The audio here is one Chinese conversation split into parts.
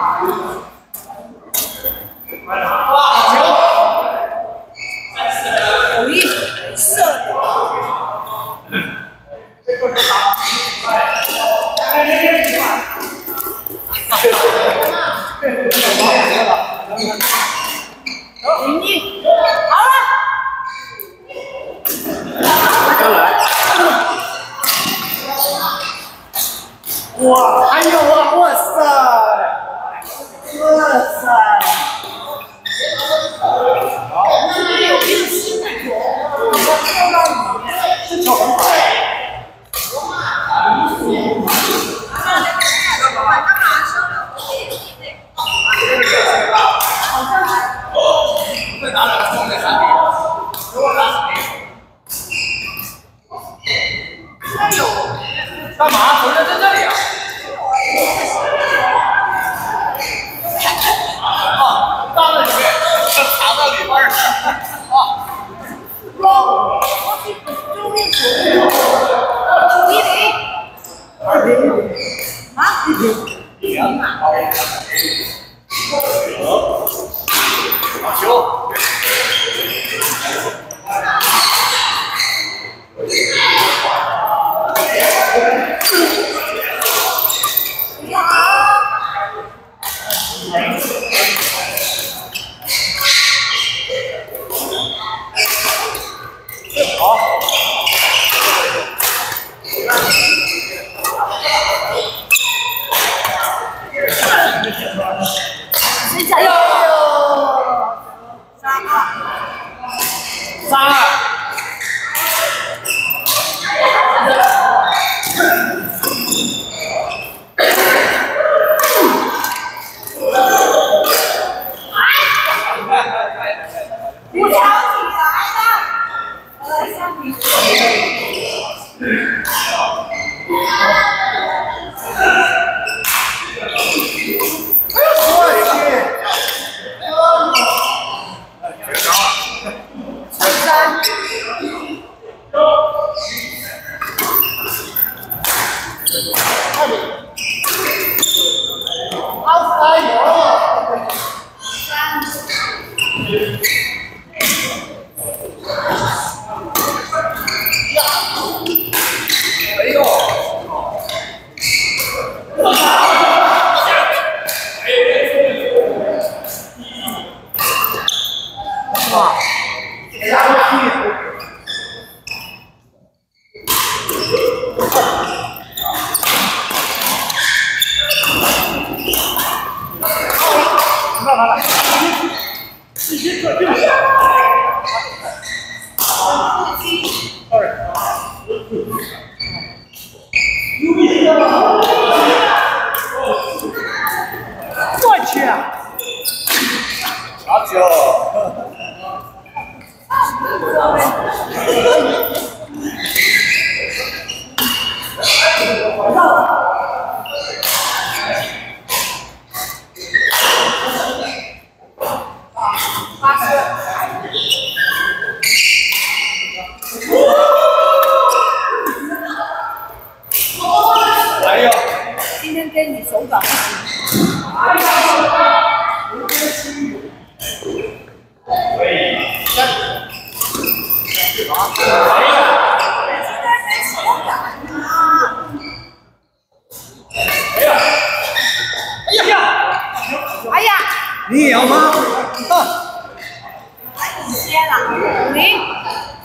有意射的。林毅，好了。 再来。哇，还有啊！哇塞！哇塞！好。有一个新的球，它跳到里面，是球很好。再拿两个放在山里。给我拿。哎呦！干嘛？球在这里啊？啊，放在里面，藏到里边儿。啊。哇！终于球了。 1-0。啊 1-0。好球！好。 谁加油？3-2。 3-2。 我抢起来了。相比。 我去！好球！哎呦！ 今天跟你手感。 可以。 哎呀！ 你也要吗？ 你先了，5-0。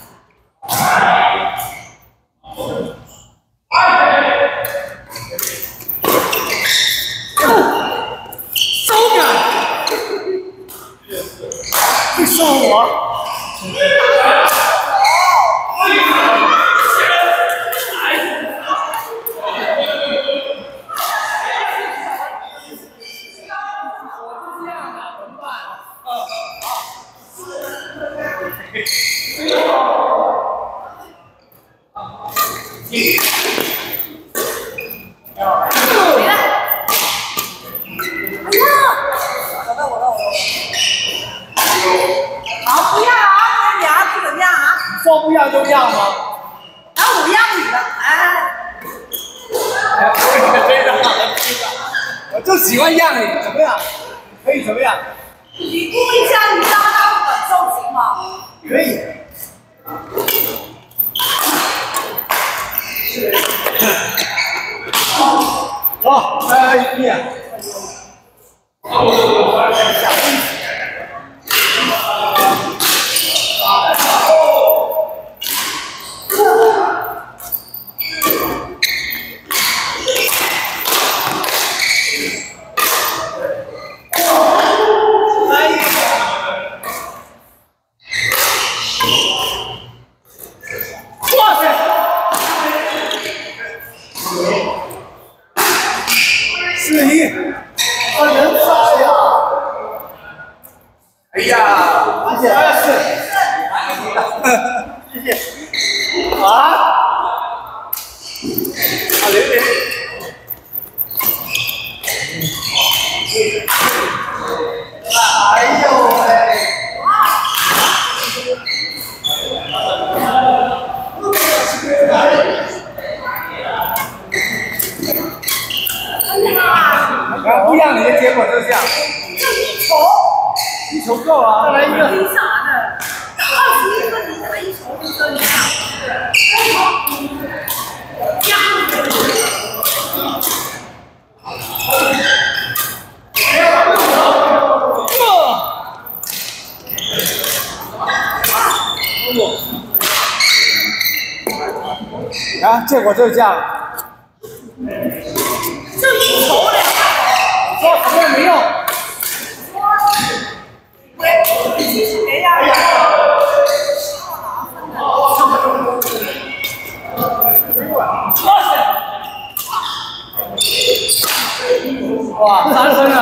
手感，会说我。 好，不要啊！你啊，不怎么样啊？ 说不要就要吗？ 然后我让你了，哎。 我就喜欢让你，怎么样？ 样？可以怎么样？ 你估一下你搭档的重行吗？ 可以。好，来一遍。哎呀，谢谢，谢谢。啊？零。哎呦喂！不一样，你的结果就是这样。一球够啊！再来一个。 凭啥呢？21分你才1球就这样。 啊，结果就是这样。 这1球2个。 说什么也没用。 其实没呀。 哇，3分啊！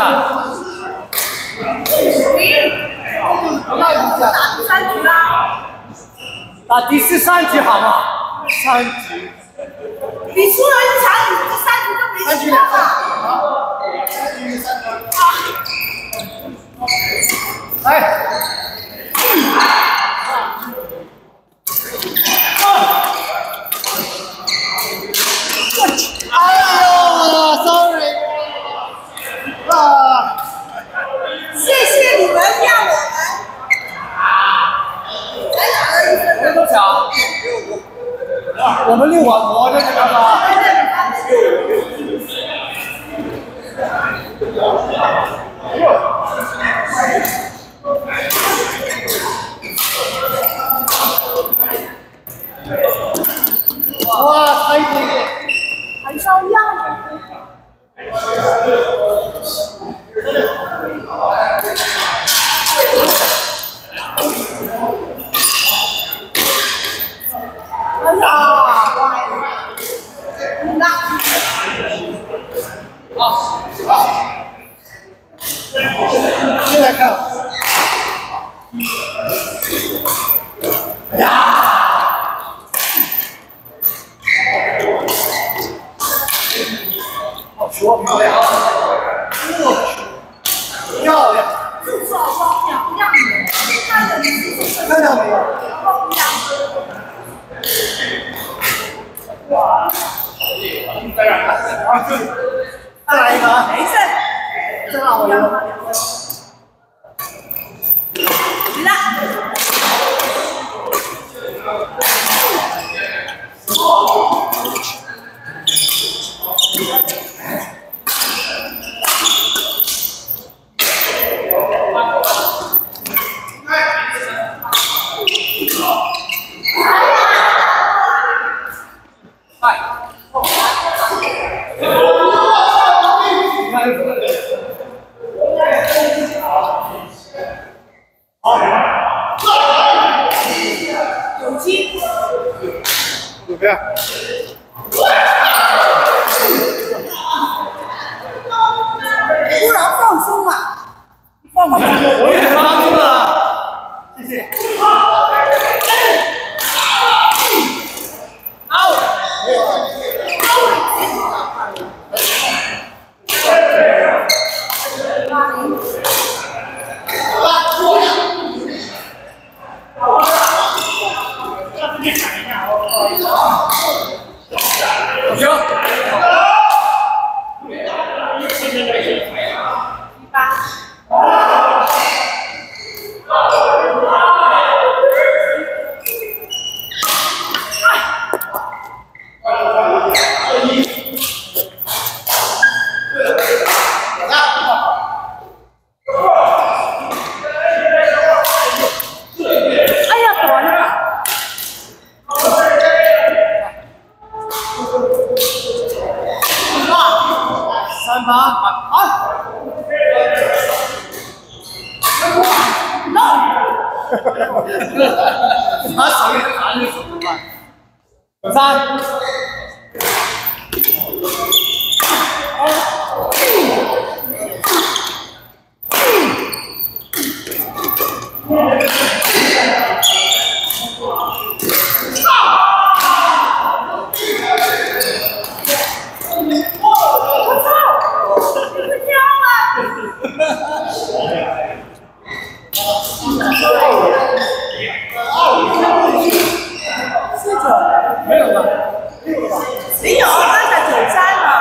打第3局啦。 打第13局好吗？3局。 你输了1场，你第3局就没戏了。 来。哎呦 ，sorry。啊。 谢谢你们让我们才打了1分。 我们多少？6-5。我们6碗馍在这干嘛？哇，差一点点， 还是要让的。哎呀，那。 现在看。呀！好球，漂亮！漂亮！ 就是好漂亮，看着你看到没有？哇！再来一个啊！ 没事， 正好我赢。 来。 怎么样？ 突然放松了，放松了。 我也放松了，谢谢。行。 1-8。 拿手给他拿着手怎么办？有3。没有吧？ 没有，刚才93了。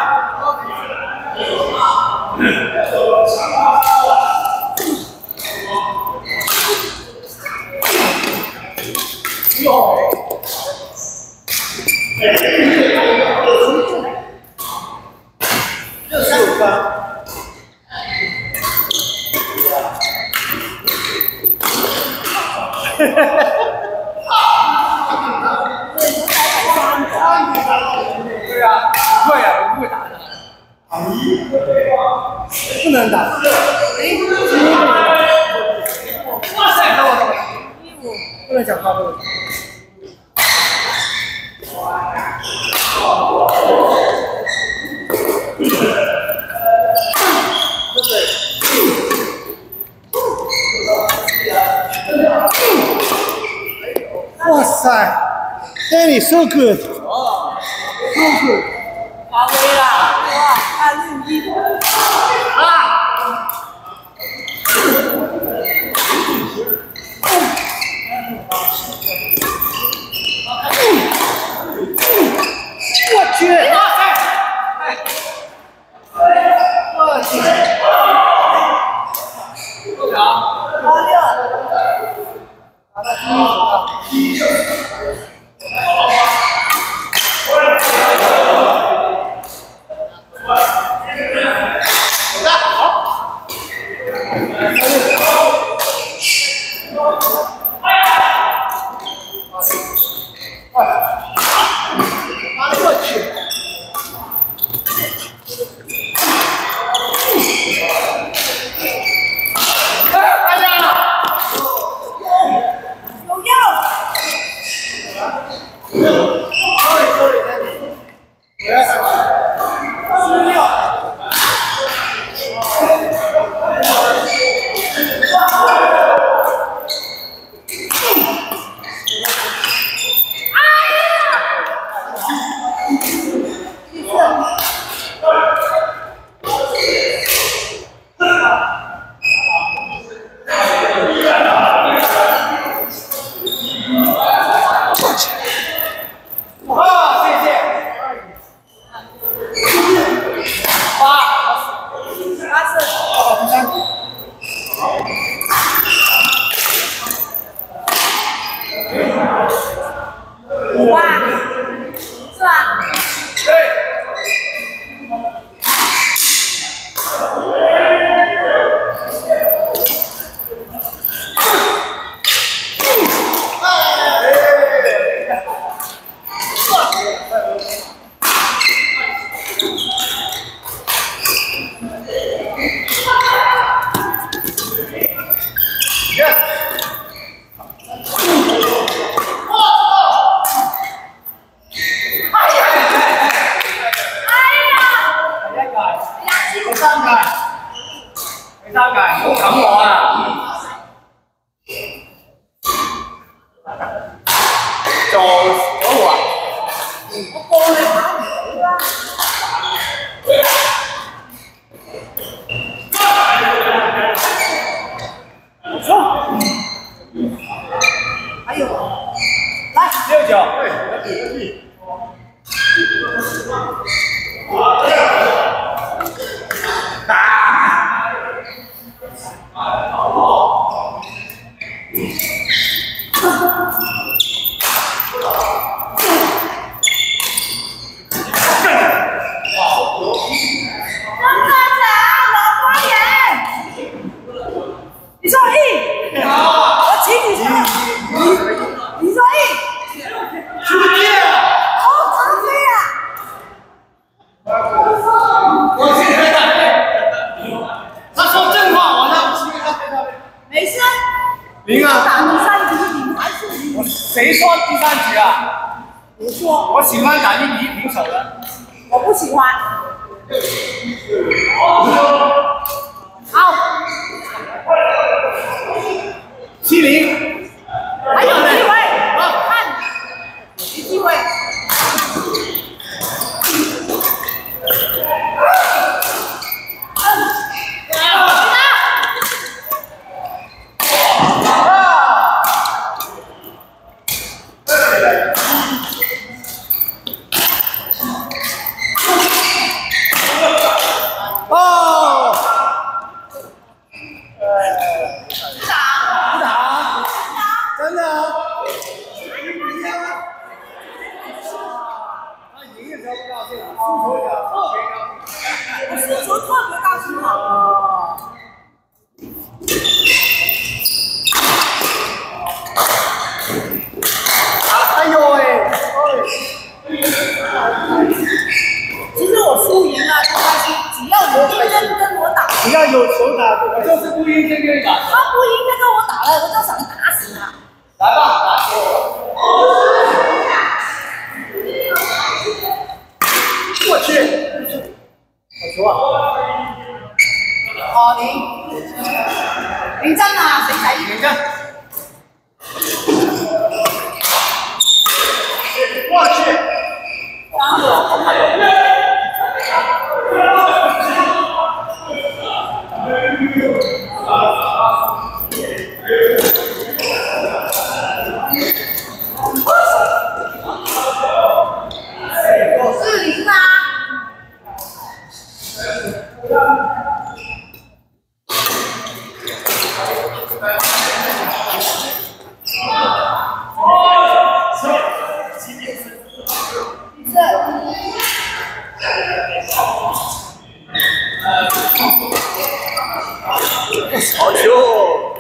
对啊，不会啊，我不会打的。不能打。哇塞，那我不能讲话，不能。哇塞 ，Danny so good， so good， 发挥啦！哇，看录音。 我去！哇塞！我去！多少 86。 打到第一手上。 哇，是吧？ 对。没伤感，你扛我啊！走我啊！ 我过来打你啦！还有，来 6脚，对， 你说一，我请你说，你说一， 出界了， 出界啊！ 我去黑他说正话，我让他没事。 没事。 0啊。 谁说第3局啊？ 你说。 我喜欢打1比1平手的。 我不喜欢。好。 70。 还有机会，看，有机会。其实我输赢啊不关系，只要有一针跟我打， 只要有球打，我就是不赢就跟你打。 他不赢就跟我打了，我就想打死他。 来吧，打死我！我去，好球啊！ 哦，林真啊，谁才林真。我去。好看的。好球！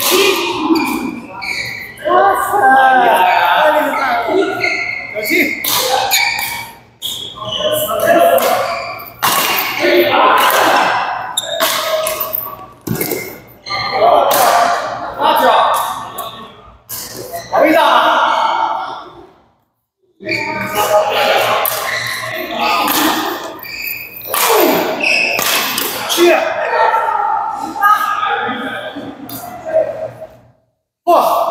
哇塞！ 小心！拿脚，回答。去！不！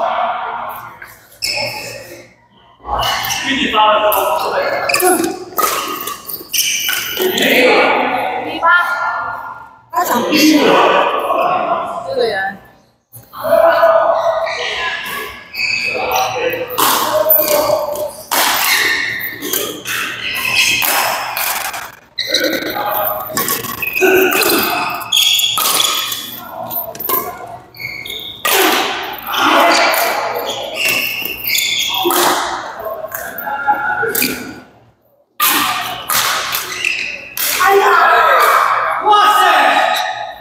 给你发了第八，他想逼我，这个人。哎呀！哇塞！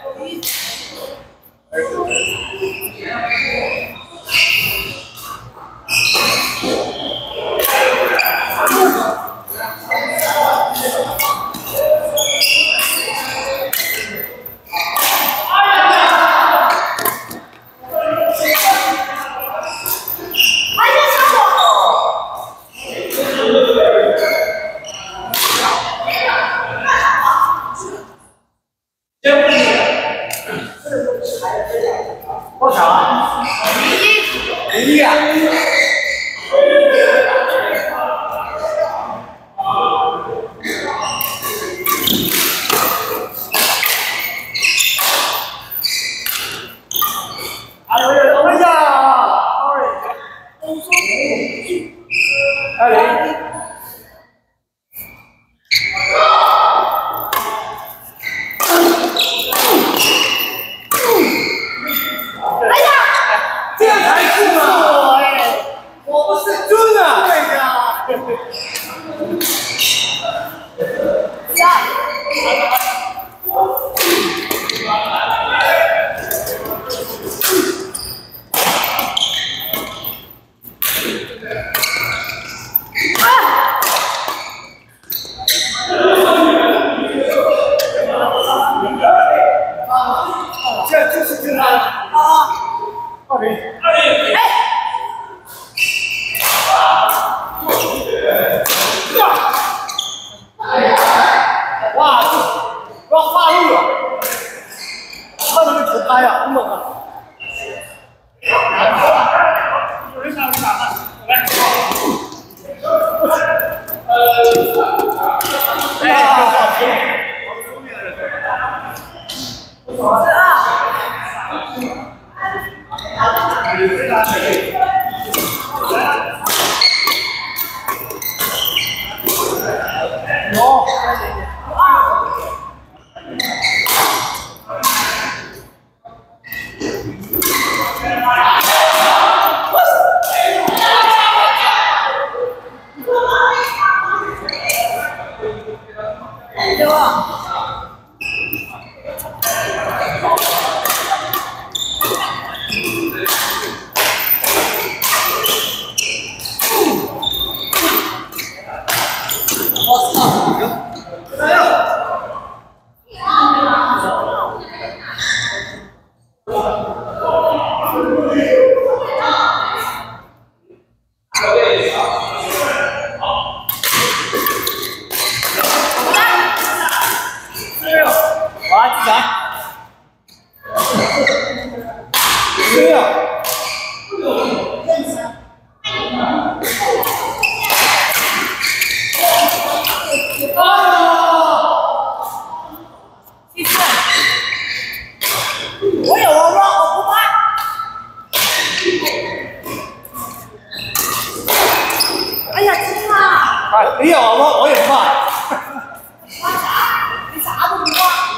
多少啊？01啊！哎呀 ！sorry。 哎呀！ 这样才是嘛！我不是猪啊！对呀。这就是真的啊！20。哇，不要发怒了，看他们球拍呀，很猛啊！有人想打吗？来，我操！加油！来，起来！对呀。 我有我忘我不怕。哎呀，亲啊！ 哎，你有我也怕。 怕啥？你啥都不怕。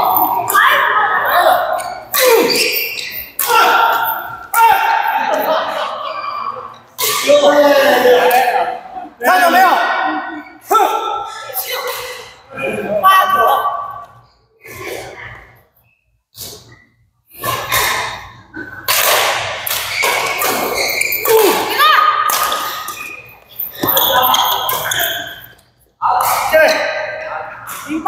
看到没有？哼！ 八个。08。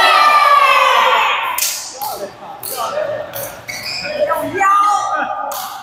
用腰。